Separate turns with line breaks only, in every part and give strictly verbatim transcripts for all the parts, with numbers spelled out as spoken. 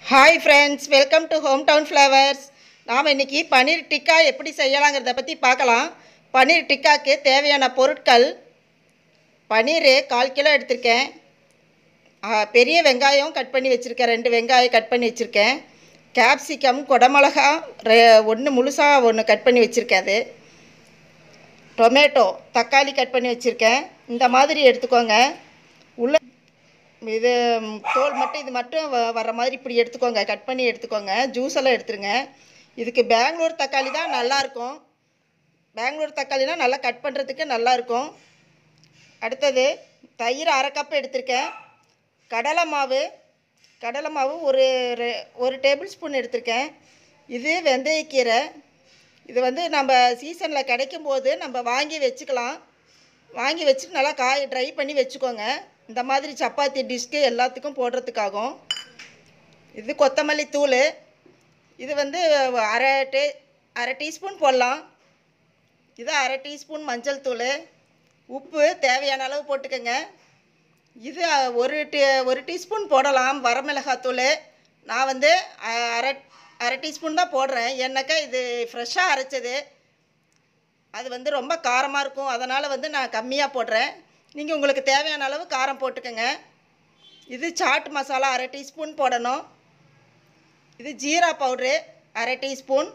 Hi friends, welcome to Hometown Flavours. நாம் இன்னைக்கு பனீர் டிக்கா எப்படி செய்யலாம்ங்கறத பத்தி பார்க்கலாம். பனீர் டிக்காக்கு தேவையான பொருட்கள் பனீர் கால் கிலோ எடுத்துர்க்கேன். பெரிய வெங்காயம் கட் பண்ணி வச்சிருக்கேன். ரெண்டு வெங்காயம் கட் பண்ணி வச்சிருக்கேன். கேப்சிகம் கொடமிளகா ஒன்னு முழுசா ஒன்னு கட் பண்ணி வச்சிருக்கேன். அது டொமேட்டோ தக்காளி கட் பண்ணி வச்சிருக்கேன். இந்த மாதிரி எடுத்துக்கோங்க. உள்ள இது தோல் மட்டும் இது மட்டும் வர மாதிரி இப்படி எடுத்துக்கோங்க. கட் பண்ணி எடுத்துக்கோங்க. ஜூஸ் எல்லாம் எடுத்துருங்க. இதுக்கு பெங்களூர் தக்காளி தான் நல்லா இருக்கும். பெங்களூர் தக்காளினா நல்லா கட் பண்ணுறதுக்கு நல்லா இருக்கும். அடுத்தது தயிர் அரை கப் எடுத்திருக்கேன். கடலை மாவு கடலை மாவு ஒரு ஒரு டேபிள் ஸ்பூன் எடுத்திருக்கேன். இது வெந்தயக்கீரை. இது வந்து நம்ம சீசனில் கிடைக்கும் போது நம்ம வாங்கி வச்சுக்கலாம். வாங்கி வச்சுட்டு நல்லா காய ட்ரை பண்ணி வச்சுக்கோங்க. இந்த மாதிரி சப்பாத்தி டிஷ்க்கு எல்லாத்துக்கும் போடுறதுக்காகும். இது கொத்தமல்லி தூள். இது வந்து அரை டே அரை டீஸ்பூன் போடலாம். இது அரை டீஸ்பூன் மஞ்சள் தூள். உப்பு தேவையான அளவு போட்டுக்கோங்க. இது ஒரு டீ ஒரு டீஸ்பூன் போடலாம் வரமிளகாத்தூள். நான் வந்து அரை அரை டீஸ்பூன் தான் போடுறேன். ஏன்னாக்கா இது ஃப்ரெஷ்ஷாக அரைச்சது. அது வந்து ரொம்ப காரமாக இருக்கும். அதனால் வந்து நான் கம்மியாக போடுறேன். நீங்கள் உங்களுக்கு தேவையான அளவு காரம் போட்டுக்கோங்க. இது சாட் மசாலா அரை டீஸ்பூன் போடணும். இது ஜீரா பவுட்ரு அரை டீஸ்பூன்.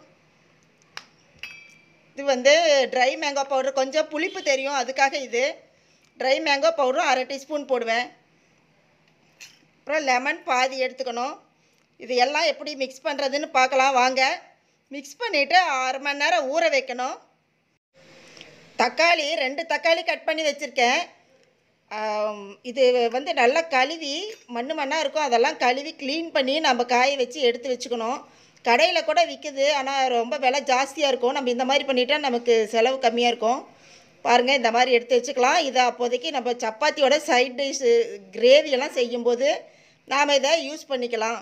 இது வந்து ட்ரை மேங்கோ பவுட்ரு. கொஞ்சம் புளிப்பு தெரியும், அதுக்காக இது ட்ரை மேங்கோ பவுடரும் அரை டீஸ்பூன் போடுவேன். அப்புறம் லெமன் பாதி எடுத்துக்கணும். இது எல்லாம் எப்படி மிக்ஸ் பண்ணுறதுன்னு பார்க்கலாம் வாங்க. மிக்ஸ் பண்ணிவிட்டு அரை மணி நேரம் ஊற வைக்கணும். தக்காளி ரெண்டு தக்காளி கட் பண்ணி வச்சுருக்கேன். இது வந்து நல்லா கழுவி மண் மண்ணாக இருக்கும். அதெல்லாம் கழுவி க்ளீன் பண்ணி நம்ம காய வச்சு எடுத்து வச்சுக்கணும். கடையில் கூட விற்குது, ஆனால் ரொம்ப விலை ஜாஸ்தியாக இருக்கும். நம்ம இந்த மாதிரி பண்ணிட்டா நமக்கு செலவு கம்மியாக இருக்கும். பாருங்கள், இந்த மாதிரி எடுத்து வச்சுக்கலாம். இதை அப்போதைக்கு நம்ம சப்பாத்தியோட சைட் டிஷ் கிரேவியெல்லாம் செய்யும்போது நாம் இதை யூஸ் பண்ணிக்கலாம்.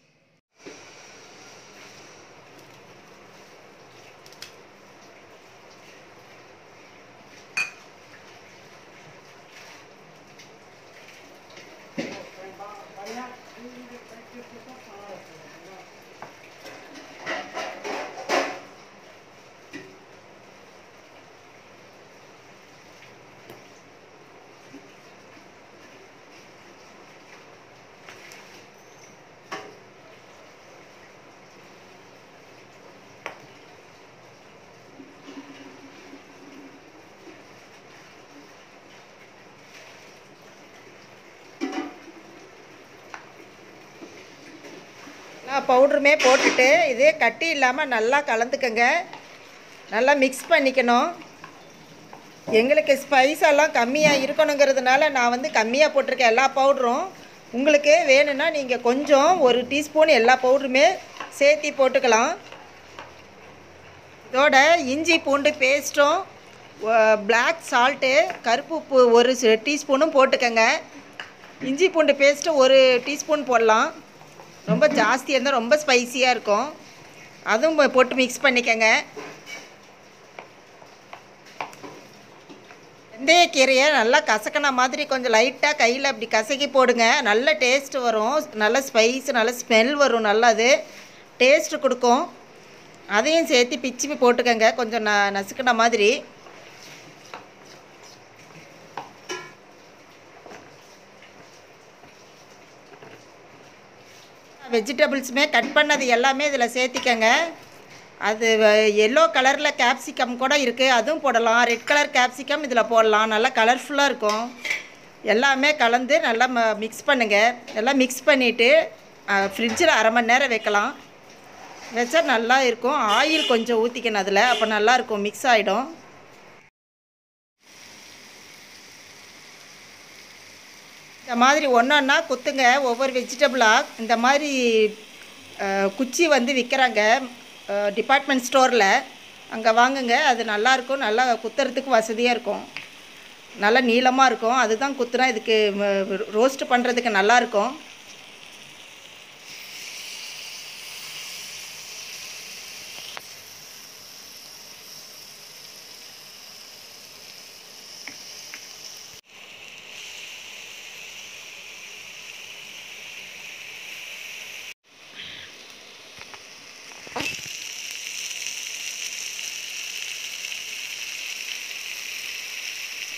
பவுடருமே போட்டுட்டு இது கட்டி இல்லாமல் நல்லா கலந்துக்கங்க. நல்லா மிக்ஸ் பண்ணிக்கணும். எங்களுக்கு ஸ்பைஸ் எல்லாம் கம்மியாக இருக்கணுங்கிறதுனால நான் வந்து கம்மியாக போட்டிருக்கேன் எல்லா பவுடரும். உங்களுக்கு வேணும்னா நீங்கள் கொஞ்சம் ஒரு டீஸ்பூன் எல்லா பவுடருமே சேர்த்தி போட்டுக்கலாம். இதோட இஞ்சி பூண்டு பேஸ்ட்டும் பிளாக் சால்ட்டு கருப்பு உப்பு ஒரு டீஸ்பூனும் போட்டுக்கங்க. இஞ்சி பூண்டு பேஸ்ட்டு ஒரு டீஸ்பூன் போடலாம். ரொம்ப ஜாஸ்தியாக இருந்தால் ரொம்ப ஸ்பைஸியாக இருக்கும். அதுவும் போட்டு மிக்ஸ் பண்ணிக்கங்க. வெந்தயக்கீரையை நல்லா கசக்கின மாதிரி கொஞ்சம் லைட்டாக கையில் அப்படி கசக்கி போடுங்க. நல்ல டேஸ்ட் வரும். நல்ல ஸ்பைஸ் நல்ல ஸ்மெல் வரும். நல்லா அது டேஸ்ட்டு கொடுக்கும். அதையும் சேர்த்து பிச்சு போட்டுக்கங்க கொஞ்சம் ந நசுக்கின மாதிரி. வெஜிடபிள்ஸுமே கட் பண்ணது எல்லாமே இதில் சேர்த்திக்கங்க. அது எல்லோ கலரில் கேப்சிகம் கூட இருக்குது, அதுவும் போடலாம். ரெட் கலர் கேப்சிகம் இதில் போடலாம். நல்லா கலர்ஃபுல்லாக இருக்கும். எல்லாமே கலந்து நல்லா மிக்ஸ் பண்ணுங்கள். எல்லாம் மிக்ஸ் பண்ணிவிட்டு ஃப்ரிட்ஜில் அரை மணி நேரம் வைக்கலாம். வச்சா நல்லா இருக்கும். ஆயில் கொஞ்சம் ஊற்றிக்கணும் அதில், அப்போ நல்லாயிருக்கும், மிக்ஸ் ஆகிடும். இந்த மாதிரி ஒன்று ஒன்றா குத்துங்க. ஒவ்வொரு வெஜிடபிளாக இந்த மாதிரி குச்சி வந்து விற்கிறாங்க டிபார்ட்மெண்ட் ஸ்டோரில். அங்கே வாங்குங்க. அது நல்லாயிருக்கும். நல்லா குத்துறதுக்கு வசதியாக இருக்கும். நல்லா நீளமாக இருக்கும். அதுதான் குத்துனா இதுக்கு ரோஸ்ட் பண்ணுறதுக்கு நல்லாயிருக்கும்.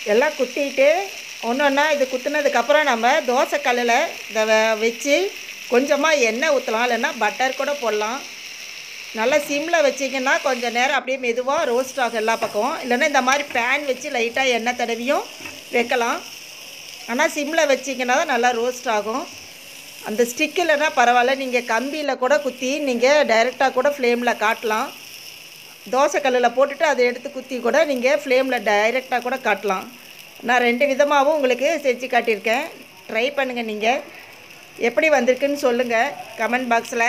எல்லாம் குத்திட்டு ஒன்று ஒன்றா இது குத்துனதுக்கப்புறம் நம்ம தோசை கல்லில் இதை வச்சு கொஞ்சமாக எண்ணெய் ஊற்றலாம், இல்லைன்னா பட்டர் கூட போடலாம். நல்லா சிம்மில் வச்சிங்கன்னா கொஞ்சம் நேரம் அப்படியே மெதுவாக ரோஸ்ட் ஆகும் எல்லா பக்கம். இல்லைன்னா இந்த மாதிரி பேன் வச்சு லைட்டாக எண்ணெய் தடவியும் வைக்கலாம். ஆனால் சிம்மில் வச்சிங்கன்னா தான் நல்லா ரோஸ்ட் ஆகும். அந்த ஸ்டிக் இல்லைன்னா பரவாயில்ல, நீங்கள் கம்பியில் கூட குத்தி நீங்கள் டைரெக்டாக கூட ஃப்ளேமில் காட்டலாம். தோசை கல்லில் போட்டுட்டு அதை எடுத்து குத்தி கூட நீங்கள் ஃப்ளேமில் டைரெக்டாக கூட காட்டலாம். நான் ரெண்டு விதமாகவும் உங்களுக்கு செஞ்சு காட்டியிருக்கேன். ட்ரை பண்ணுங்கள். நீங்கள் எப்படி வந்திருக்குன்னு சொல்லுங்கள் கமெண்ட் பாக்ஸில்.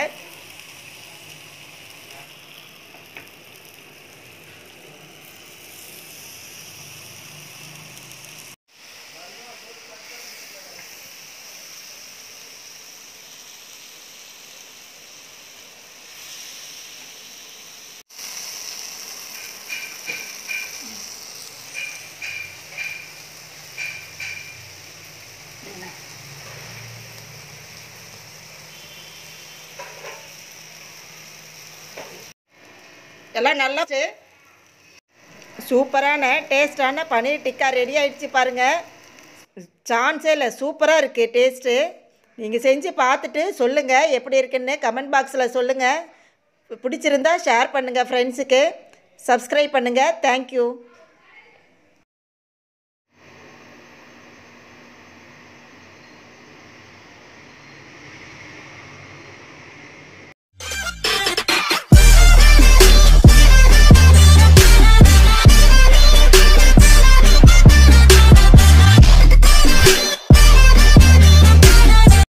எல்லாம் நல்லா சூப்பரான டேஸ்டான பன்னீர் டிக்கா ரெடி ஆகிடுச்சு பாருங்கள். சான்ஸே இல்லை, சூப்பராக இருக்குது டேஸ்ட்டு. நீங்கள் செஞ்சு பார்த்துட்டு சொல்லுங்கள் எப்படி இருக்குன்னு கமெண்ட் பாக்ஸில் சொல்லுங்கள். பிடிச்சிருந்தா ஷேர் பண்ணுங்கள் ஃப்ரெண்ட்ஸுக்கு. சப்ஸ்கிரைப் பண்ணுங்கள். தேங்க்யூ.